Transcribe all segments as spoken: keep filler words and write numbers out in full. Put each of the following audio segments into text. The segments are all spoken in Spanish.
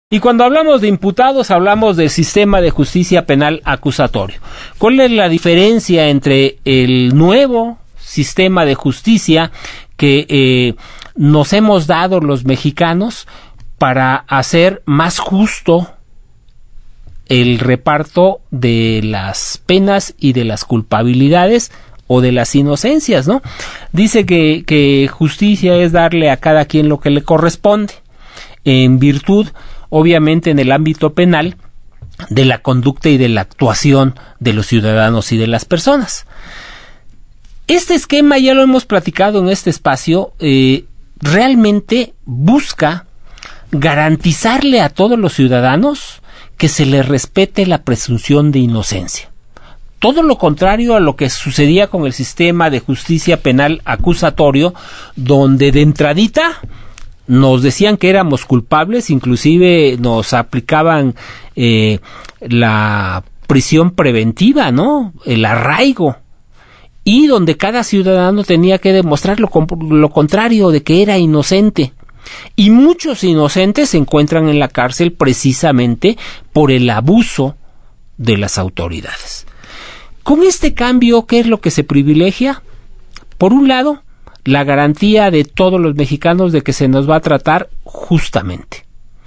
Y cuando hablamos de imputados, hablamos del sistema de justicia penal acusatorio. ¿Cuál es la diferencia entre el nuevo sistema de justicia que eh, nos hemos dado los mexicanos para hacer más justo el reparto de las penas y de las culpabilidades o de las inocencias, ¿no? Dice que, que justicia es darle a cada quien lo que le corresponde, en virtud, obviamente, en el ámbito penal, de la conducta y de la actuación de los ciudadanos y de las personas. Este esquema, ya lo hemos platicado en este espacio, eh, realmente busca garantizarle a todos los ciudadanos que se les respete la presunción de inocencia. Todo lo contrario a lo que sucedía con el sistema de justicia penal acusatorio, donde de entradita nos decían que éramos culpables, inclusive nos aplicaban eh, la prisión preventiva, ¿no? El arraigo, y donde cada ciudadano tenía que demostrar lo, lo contrario, de que era inocente. Y muchos inocentes se encuentran en la cárcel precisamente por el abuso de las autoridades. Con este cambio, ¿qué es lo que se privilegia? Por un lado, la garantía de todos los mexicanos de que se nos va a tratar justamente.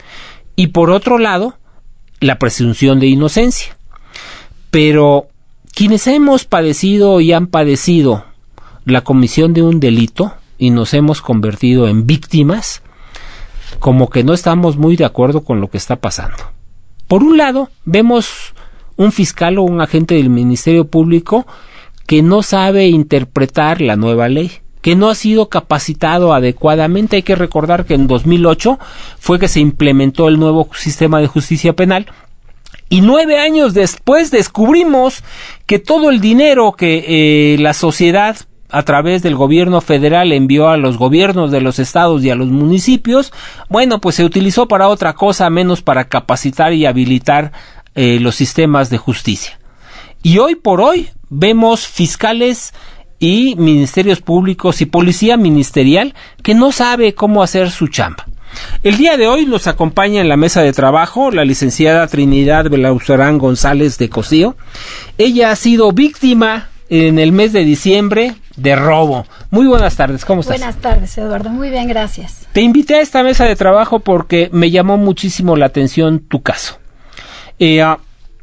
Y por otro lado, la presunción de inocencia. Pero quienes hemos padecido y han padecido la comisión de un delito y nos hemos convertido en víctimas, como que no estamos muy de acuerdo con lo que está pasando. Por un lado, vemos un fiscal o un agente del Ministerio Público que no sabe interpretar la nueva ley, que no ha sido capacitado adecuadamente. Hay que recordar que en dos mil ocho fue que se implementó el nuevo sistema de justicia penal, y nueve años después descubrimos que todo el dinero que eh, la sociedad a través del gobierno federal envió a los gobiernos de los estados y a los municipios, bueno, pues se utilizó para otra cosa menos para capacitar y habilitar eh, los sistemas de justicia. Y hoy por hoy vemos fiscales y ministerios públicos y policía ministerial que no sabe cómo hacer su chamba. El día de hoy nos acompaña en la mesa de trabajo la licenciada Trinidad Belauzarán González de Cosío. Ella ha sido víctima en el mes de diciembre de robo. Muy buenas tardes, ¿cómo estás? Buenas tardes, Eduardo, muy bien, gracias. Te invité a esta mesa de trabajo porque me llamó muchísimo la atención tu caso. Eh, uh,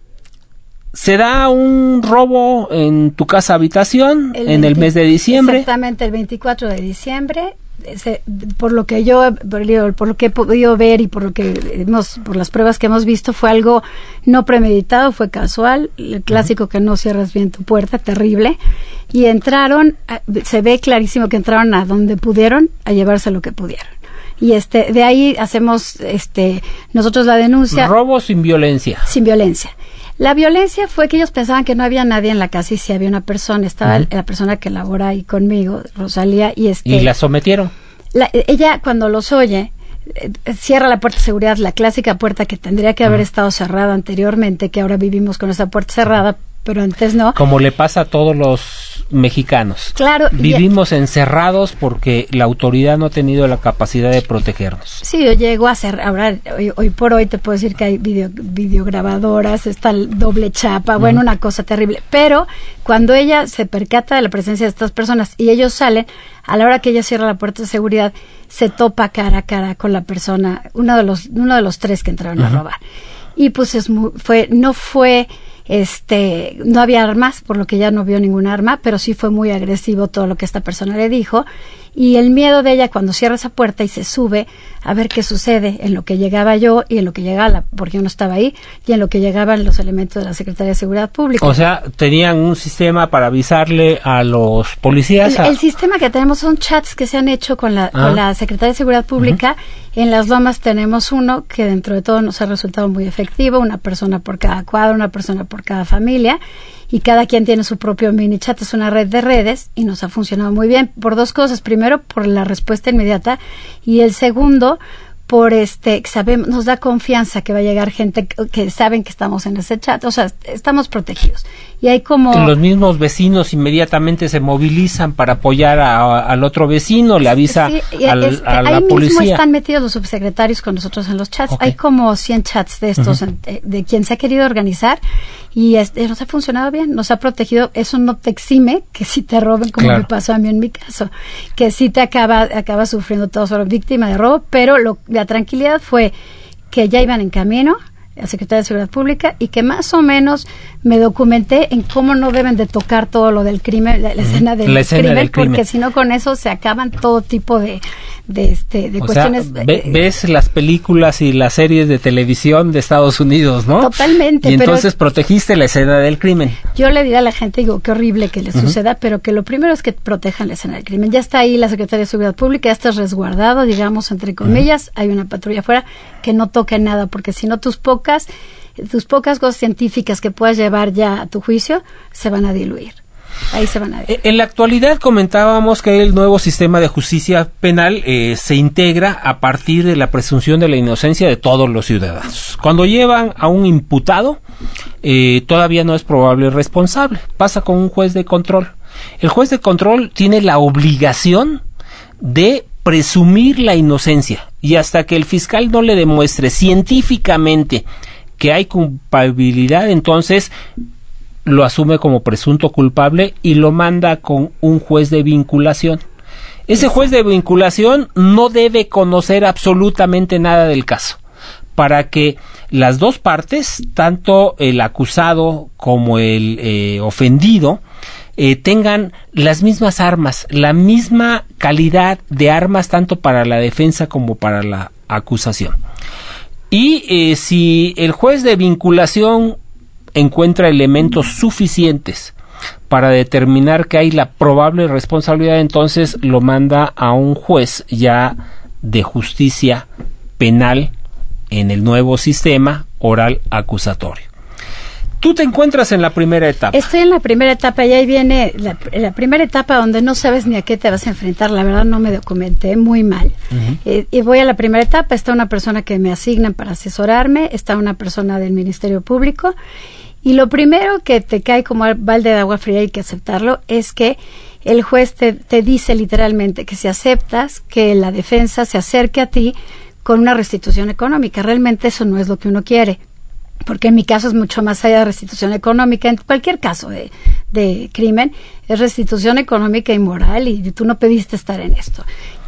se da un robo en tu casa habitación el en veinte, el mes de diciembre. Exactamente, el veinticuatro de diciembre. Se, por lo que yo por, por lo que he podido ver y por lo que hemos, por las pruebas que hemos visto, fue algo no premeditado, fue casual, el clásico uh-huh. que no cierras bien tu puerta, terrible, y entraron, se ve clarísimo que entraron a donde pudieron a llevarse lo que pudieron. Y este de ahí hacemos este nosotros la denuncia. Robo sin violencia. Sin violencia. La violencia fue que ellos pensaban que no había nadie en la casa y sí había una persona, estaba uh-huh. la persona que labora ahí conmigo, Rosalía, y este... ¿Y la sometieron? La, ella, cuando los oye, eh, cierra la puerta de seguridad, la clásica puerta que tendría que haber uh-huh. estado cerrada anteriormente, que ahora vivimos con esa puerta cerrada, uh-huh. pero antes no. Como le pasa a todos los mexicanos. Claro. Vivimos y, encerrados porque la autoridad no ha tenido la capacidad de protegernos. Sí, yo llego a ser, ahora, hoy, hoy por hoy te puedo decir que hay video, videograbadoras, está el doble chapa, bueno, uh-huh. una cosa terrible. Pero cuando ella se percata de la presencia de estas personas y ellos salen, a la hora que ella cierra la puerta de seguridad, se topa cara a cara con la persona, uno de los, uno de los tres que entraron uh-huh. a robar. Y pues es muy, fue, no fue... Este, no había armas, por lo que ella no vio ningún arma, pero sí fue muy agresivo todo lo que esta persona le dijo, y el miedo de ella cuando cierra esa puerta y se sube a ver qué sucede en lo que llegaba yo y en lo que llegaba, la, porque yo no estaba ahí, y en lo que llegaban los elementos de la Secretaría de Seguridad Pública. O sea, tenían un sistema para avisarle a los policías. El, a... el sistema que tenemos son chats que se han hecho con la, ah. con la Secretaría de Seguridad Pública. Uh-huh. En Las Lomas tenemos uno que dentro de todo nos ha resultado muy efectivo, una persona por cada cuadro, una persona por cada familia, y cada quien tiene su propio mini chat, es una red de redes y nos ha funcionado muy bien por dos cosas. Primero, por la respuesta inmediata, y el segundo, por este, sabemos, nos da confianza que va a llegar gente que, que saben que estamos en ese chat, o sea, estamos protegidos. Y hay como... Los mismos vecinos inmediatamente se movilizan para apoyar a, a, al otro vecino, le avisa sí, al, es, a la ahí policía. Ahí mismo están metidos los subsecretarios con nosotros en los chats. Okay. Hay como cien chats de estos, uh-huh. de, de quien se ha querido organizar, y este, nos ha funcionado bien, nos ha protegido. Eso no te exime que si te roben, como claro. me pasó a mí en mi caso, que si te acaba, acaba sufriendo todo sobre víctima de robo, pero lo la tranquilidad fue que ya iban en camino a Secretaría de Seguridad Pública y que más o menos me documenté en cómo no deben de tocar todo lo del crimen, la, la uh-huh. escena del la escena crimen, del porque crimen. si no con eso se acaban todo tipo de de este de o cuestiones. Sea, ve, ves las películas y las series de televisión de Estados Unidos, ¿no? Totalmente. Y entonces pero protegiste la escena del crimen. Yo le diré a la gente, digo, qué horrible que le uh-huh. suceda, pero que lo primero es que protejan la escena del crimen. Ya está ahí la Secretaría de Seguridad Pública, ya está resguardado, digamos, entre comillas, uh-huh. hay una patrulla afuera que no toque nada, porque si no tus pocas tus pocas cosas científicas que puedas llevar ya a tu juicio se van a diluir. Ahí se van a diluir. En la actualidad comentábamos que el nuevo sistema de justicia penal eh, se integra a partir de la presunción de la inocencia de todos los ciudadanos. Cuando llevan a un imputado, eh, todavía no es probable responsable. Pasa con un juez de control. El juez de control tiene la obligación de presumir la inocencia, y hasta que el fiscal no le demuestre científicamente que hay culpabilidad, entonces lo asume como presunto culpable y lo manda con un juez de vinculación. Ese juez de vinculación no debe conocer absolutamente nada del caso, para que las dos partes, tanto el acusado como el eh, ofendido, eh, tengan las mismas armas, la misma calidad de armas, tanto para la defensa como para la acusación. Y eh, si el juez de vinculación encuentra elementos suficientes para determinar que hay la probable responsabilidad, entonces lo manda a un juez ya de justicia penal en el nuevo sistema oral acusatorio. Tú te encuentras en la primera etapa. Estoy en la primera etapa y ahí viene la, la primera etapa donde no sabes ni a qué te vas a enfrentar. La verdad no me documenté muy mal. Uh-huh. Eh, y voy a la primera etapa. Está una persona que me asignan para asesorarme. Está una persona del Ministerio Público. Y lo primero que te cae como balde de agua fría, hay que aceptarlo, es que el juez te, te dice literalmente que si aceptas que la defensa se acerque a ti con una restitución económica. Realmente eso no es lo que uno quiere, porque en mi caso es mucho más allá de restitución económica. En cualquier caso de, de crimen es restitución económica y moral, y tú no pediste estar en esto.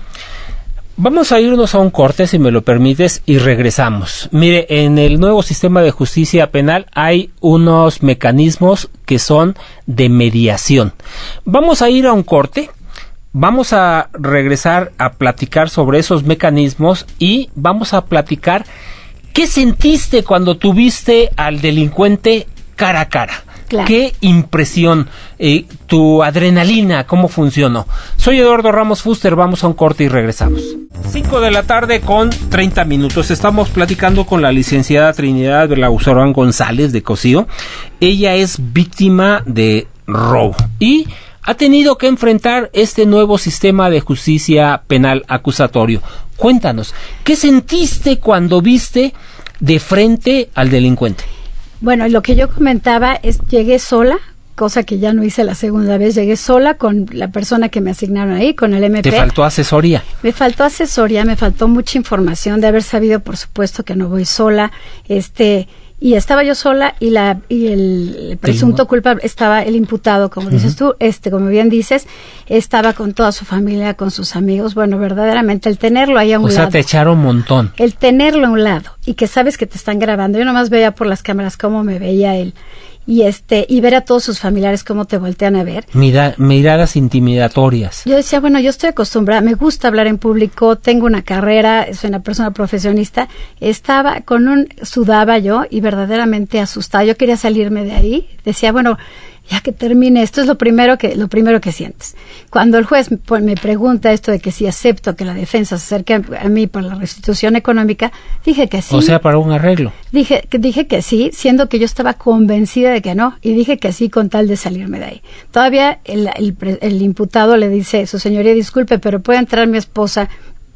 Vamos a irnos a un corte, si me lo permites, y regresamos. Mire, en el nuevo sistema de justicia penal hay unos mecanismos que son de mediación. Vamos a ir a un corte, vamos a regresar a platicar sobre esos mecanismos y vamos a platicar qué sentiste cuando tuviste al delincuente cara a cara. Claro. ¿Qué impresión? Eh, tu adrenalina, ¿cómo funcionó? Soy Eduardo Ramos Fuster, vamos a un corte y regresamos. cinco de la tarde con treinta minutos. Estamos platicando con la licenciada Trinidad Belausorán González de Cocío. Ella es víctima de robo y ha tenido que enfrentar este nuevo sistema de justicia penal acusatorio. Cuéntanos, ¿qué sentiste cuando viste de frente al delincuente? Bueno, lo que yo comentaba es, llegué sola, cosa que ya no hice la segunda vez, llegué sola con la persona que me asignaron ahí, con el M P. ¿Te faltó asesoría? Me faltó asesoría, me faltó mucha información, de haber sabido, por supuesto, que no voy sola, este... Y estaba yo sola y la y el, el presunto culpable estaba el imputado, como uh-huh. dices tú, este, como bien dices, estaba con toda su familia, con sus amigos. Bueno, verdaderamente el tenerlo ahí a un lado. O sea, te echaron un montón. El tenerlo a un lado y que sabes que te están grabando. Yo nomás veía por las cámaras cómo me veía él. Y este y ver a todos sus familiares cómo te voltean a ver. Mira, miradas intimidatorias. Yo decía, bueno, yo estoy acostumbrada, me gusta hablar en público, tengo una carrera, soy una persona profesionista. Estaba con un, sudaba yo y verdaderamente asustada. Yo quería salirme de ahí. Decía, bueno, ya que termine esto, es lo primero que lo primero que sientes. Cuando el juez pues, me pregunta esto de que si acepto que la defensa se acerque a, a mí para la restitución económica, dije que sí. O sea, para un arreglo. Dije que dije que sí, siendo que yo estaba convencida de que no, y dije que sí con tal de salirme de ahí. Todavía el, el, el imputado le dice, su señoría, disculpe, pero puede entrar mi esposa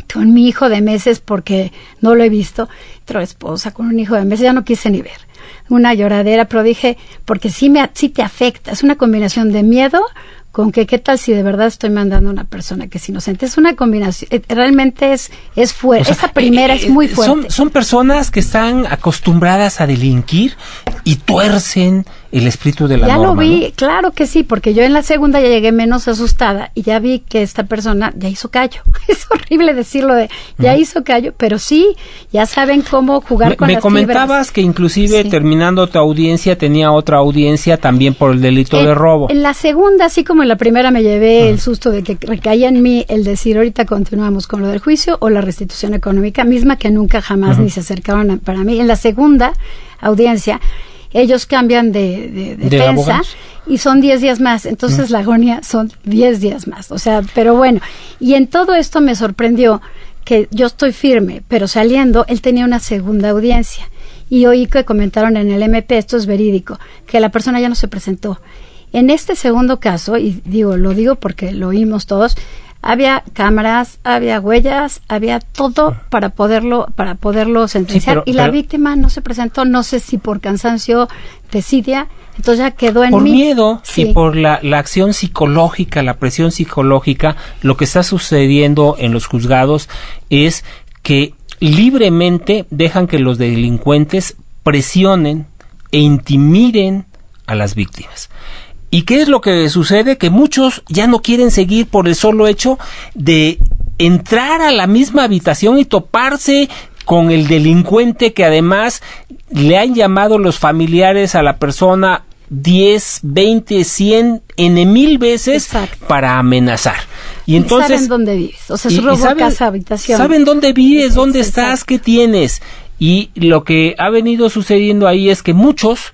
con mi hijo de meses porque no lo he visto, otra esposa con un hijo de meses, ya no quise ni ver. Una lloradera, pero dije, porque sí, me, sí te afecta, es una combinación de miedo con que qué tal si de verdad estoy mandando a una persona que es inocente. Es una combinación, eh, realmente es, es fuerte, o sea, esa primera eh, es muy fuerte. Son, son personas que están acostumbradas a delinquir y tuercen el espíritu de la ya norma. Ya lo vi, ¿no? Claro que sí, porque yo en la segunda ya llegué menos asustada y ya vi que esta persona ya hizo callo. Es horrible decirlo de ya uh-huh. hizo callo, pero sí, ya saben cómo jugar me, con me las comentabas fibras. Que inclusive sí. terminando tu audiencia tenía otra audiencia también por el delito en, de robo. En la segunda, así como en la primera, me llevé uh-huh. el susto de que recaía en mí el decir ahorita continuamos con lo del juicio o la restitución económica, misma que nunca jamás uh-huh. ni se acercaban a, para mí. En la segunda audiencia ellos cambian de, de, de defensa y son diez días más, entonces mm. la agonía son diez días más, o sea, pero bueno, y en todo esto me sorprendió que yo estoy firme, pero saliendo, él tenía una segunda audiencia, y oí que comentaron en el M P, esto es verídico, que la persona ya no se presentó. En este segundo caso, y digo, lo digo porque lo oímos todos, había cámaras, había huellas, había todo para poderlo para poderlo sentenciar. Sí, pero, y la pero, víctima no se presentó, no sé si por cansancio, desidia, entonces ya quedó en por mí. Por miedo sí. y por la, la acción psicológica, la presión psicológica, lo que está sucediendo en los juzgados es que libremente dejan que los delincuentes presionen e intimiden a las víctimas. ¿Y qué es lo que sucede? Que muchos ya no quieren seguir por el solo hecho de entrar a la misma habitación y toparse con el delincuente que además le han llamado los familiares a la persona diez, veinte, cien, ene mil veces Exacto. para amenazar. Y, y entonces saben dónde vives, o sea, es robo casa, habitación. Saben dónde vives, dónde sí, estás, exacto. qué tienes. Y lo que ha venido sucediendo ahí es que muchos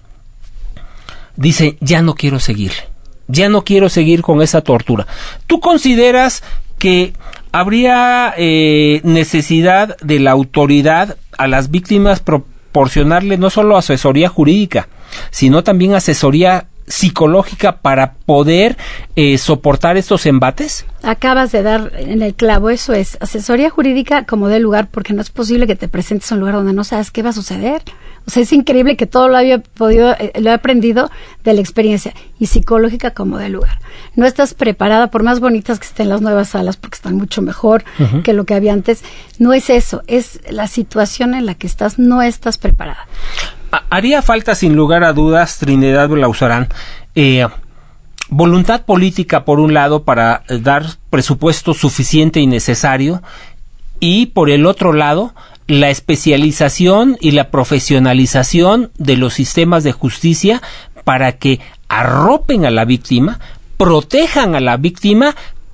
dicen, ya no quiero seguirle, ya no quiero seguir con esa tortura. ¿Tú consideras que habría eh, necesidad de la autoridad a las víctimas proporcionarle no solo asesoría jurídica, sino también asesoría psicológica para poder eh, soportar estos embates? Acabas de dar en el clavo, eso es, asesoría jurídica como de lugar, porque no es posible que te presentes a un lugar donde no sabes qué va a suceder. O sea, es increíble que todo lo había podido, eh, lo he aprendido de la experiencia, y psicológica como de lugar. No estás preparada, por más bonitas que estén las nuevas salas, porque están mucho mejor uh-huh. que lo que había antes. No es eso, es la situación en la que estás, no estás preparada. Haría falta, sin lugar a dudas, Trinidad Belauzarán, eh, voluntad política, por un lado, para dar presupuesto suficiente y necesario, y por el otro lado, la especialización y la profesionalización de los sistemas de justicia para que arropen a la víctima, protejan a la víctima,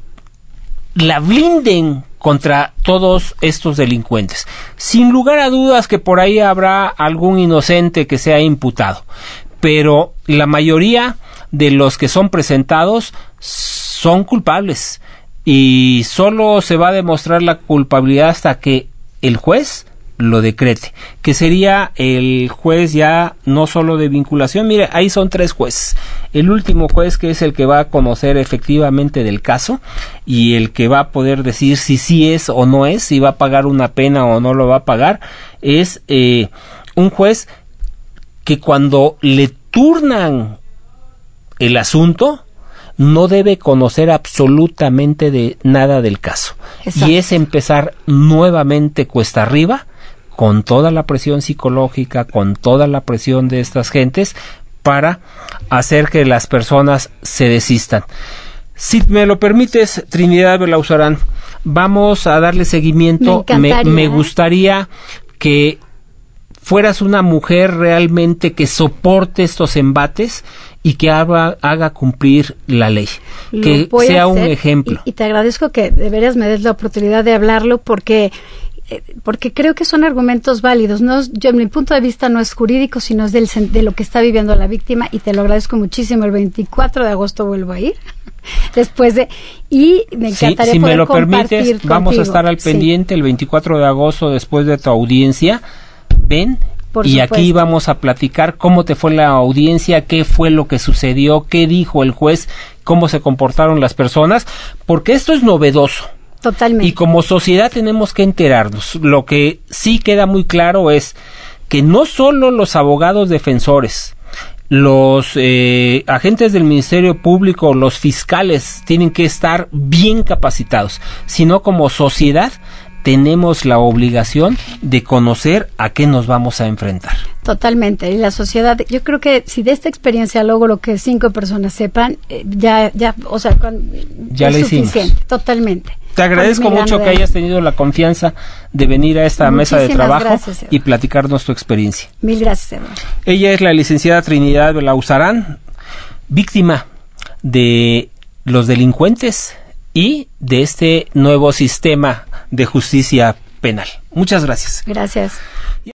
la blinden contra todos estos delincuentes. Sin lugar a dudas que por ahí habrá algún inocente que sea imputado, pero la mayoría de los que son presentados son culpables, y solo se va a demostrar la culpabilidad hasta que el juez lo decrete, que sería el juez ya no solo de vinculación. Mire, ahí son tres jueces. El último juez, que es el que va a conocer efectivamente del caso y el que va a poder decir si sí es o no es, si va a pagar una pena o no lo va a pagar, es eh, un juez que cuando le turnan el asunto no debe conocer absolutamente de nada del caso. Exacto. Y es empezar nuevamente cuesta arriba, con toda la presión psicológica, con toda la presión de estas gentes, para hacer que las personas se desistan. Si me lo permites, Trinidad Belauzarán, vamos a darle seguimiento. Me, me, me gustaría que fueras una mujer realmente que soporte estos embates y que haga, haga cumplir la ley, lo que sea un ejemplo. Y, y te agradezco que de veras me des la oportunidad de hablarlo, porque porque creo que son argumentos válidos. No, yo, en mi punto de vista no es jurídico, sino es del, de lo que está viviendo la víctima, y te lo agradezco muchísimo. El veinticuatro de agosto vuelvo a ir, después de, y me encantaría sí, si poder me lo compartir permites, contigo. Vamos a estar al pendiente sí. El veinticuatro de agosto, después de tu audiencia, ven. Por y supuesto. Aquí vamos a platicar cómo te fue la audiencia, qué fue lo que sucedió, qué dijo el juez, cómo se comportaron las personas, porque esto es novedoso. Totalmente. Y como sociedad tenemos que enterarnos. Lo que sí queda muy claro es que no solo los abogados defensores, los eh, agentes del Ministerio Público, los fiscales tienen que estar bien capacitados, sino como sociedad tenemos la obligación de conocer a qué nos vamos a enfrentar. Totalmente. Y la sociedad, yo creo que si de esta experiencia logro que cinco personas sepan, eh, ya, ya, o sea, con, ya es le suficiente. Hicimos. Totalmente. Te agradezco mucho que hayas tenido la confianza de venir a esta mesa de trabajo gracias, y platicarnos tu experiencia. Mil gracias, Eduardo. Ella es la licenciada Trinidad Belauzarán, víctima de los delincuentes y de este nuevo sistema de justicia penal. Muchas gracias. Gracias.